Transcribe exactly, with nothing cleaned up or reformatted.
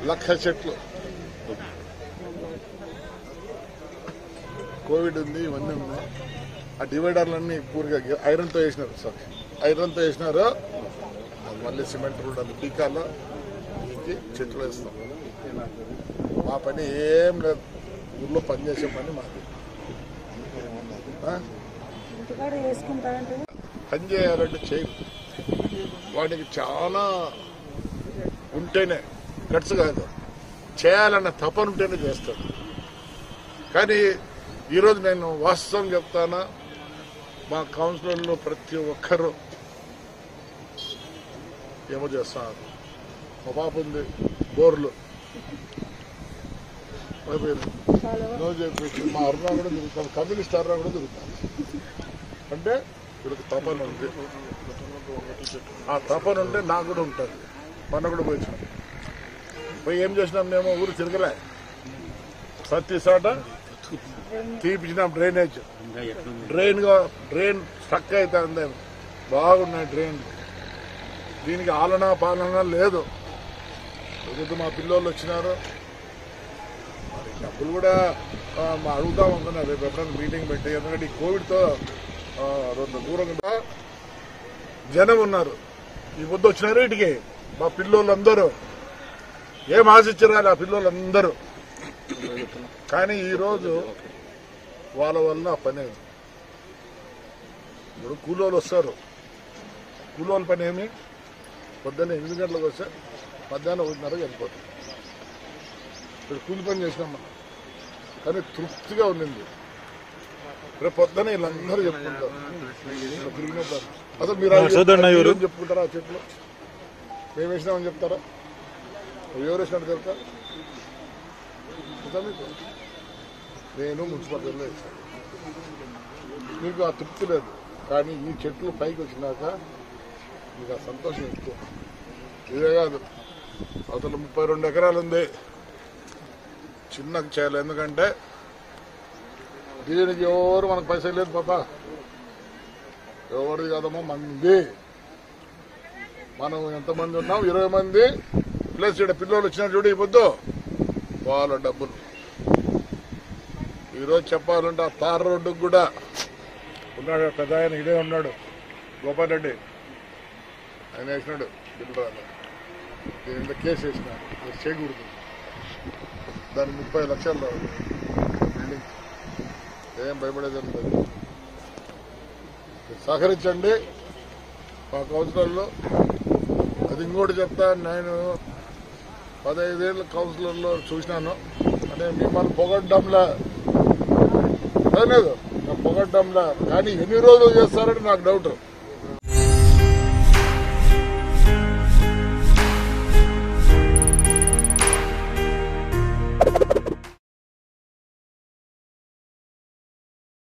లక్ష చెట్లు. కోవిడ్ ఉంది, ఇవన్నీ ఉన్నాయి. ఆ డివైడర్లన్నీ పూర్తిగా ఐరన్తో వేసినారు సార్, ఐరన్తో వేసినారు. మళ్ళీ సిమెంట్ రోడ్ అది టీకాలో ఇంకి చెట్లు వేస్తాం. మా పని ఏం లేదు, ఊళ్ళో పనిచేసే పని మాది. పని చేయాలంటే చేయరు, వాడికి చాలా ఉంటేనే గట్స్ కాదు, చేయాలన్న తపన ఉంటేనే చేస్తాడు. కానీ ఈరోజు నేను వాస్తవం చెప్తానా, మా కౌన్సిలర్లో ప్రతి ఒక్కరు ఏమో చేస్తున్నారు. మా పాప ఉంది బోర్లు, మా అరుణ కూడా తిరుగుతాను, కమ్యూనిస్ట్ అరుణ కూడా తిరుగుతాను. అంటే వీళ్ళకి తపన ఉంది, ఆ తపన ఉంటే నాకు కూడా ఉంటుంది. మన కూడా పోయినాం, పోయి ఏం చేసినాం మేము, ఊరు తిరగలే, ప్రతి చోట తీపిచ్చినాం. డ్రైనేజ్ డ్రైన్ గా డ్రైన్ స్టక్ అవుతుంది, బాగున్నాయి డ్రైన్. దీనికి ఆలన పాలన లేదు. ఇప్పుడు మా పిల్లోళ్ళు వచ్చినారు, మరి డబ్బులు కూడా మా అడుగుతాం అనుకున్నా రేపు ఎప్పుడైనా మీటింగ్ పెట్టి. ఎందుకంటే ఈ కోవిడ్తో రెండు దూరంగా జనం ఉన్నారు. ఈ పొద్దు వచ్చినారు ఇటుకి మా పిల్లోళ్ళందరూ, ఏం ఆశించారు ఆ పిల్లోళ్ళందరూ. కానీ ఈరోజు వాళ్ళ వల్ల పని అయింది. ఇప్పుడు కూలోళ్ళు వస్తారు, కూలోళ్ళ పని ఏమి, పొద్దున్న ఎనిమిది గంటలకు వస్తే మధ్యాహ్నం ఒకటిన్నరకు వెళ్ళిపోతాం. ఇప్పుడు కూలి పని చేసినాం మనం, కానీ తృప్తిగా ఉండింది. రేపు పొద్దున వీళ్ళందరూ చెప్పుకుంటారు, అసలు మీరు చెప్పుకుంటారా ఆ చెట్లు మేము వేసినామని చెప్తారా, ఎవరు వేసినట్టు చెప్తారు? మీకు నేను మున్సిపాలిటీలో వేసాను, మీకు ఆ తృప్తి లేదు. కానీ ఈ చెట్లు పైకి వచ్చినాక మీకు ఆ సంతోషం ఎక్కువ. ఇదే కాదు, అవతల ముప్పై రెండు ఎకరాలు ఉంది, చిన్నగా చేయాలి. ఎందుకంటే దీనికి ఎవరు మనకు పైసలు లేదు పాప, ఎవరిది కాదమ్మా మంది. మనం ఎంతమంది ఉన్నాం, ఇరవై మంది ప్లస్ ఇక్కడ పిల్లలు వచ్చినట్టు చూడు, ఇవ్వద్దు వాళ్ళ డబ్బులు. ఈరోజు చెప్పాలంటే ఆ తార రోడ్డుకు కూడా ఉన్నాడు పెద్ద ఆయన, ఇదే ఉన్నాడు గోపాల్ రెడ్డి, ఆయన వేసినాడు బిల్డర్. దీని మీద కేసు వేసినాడు, చేయకూడదు. దానికి ముప్పై లక్షల్లో బిల్డింగ్, ఏం భయపడేది లేదు. సహకరించండి మా కౌన్సిలర్లు. అది ఇంకోటి చెప్తా, నేను పదహైదేళ్ళ కౌన్సిలర్లో చూసినాను. అంటే మిమ్మల్ని పొగడ్డంలా లేదు, పొగడ్డంలా. కానీ ఎన్ని రోజులు చేస్తారని నాకు డౌట్.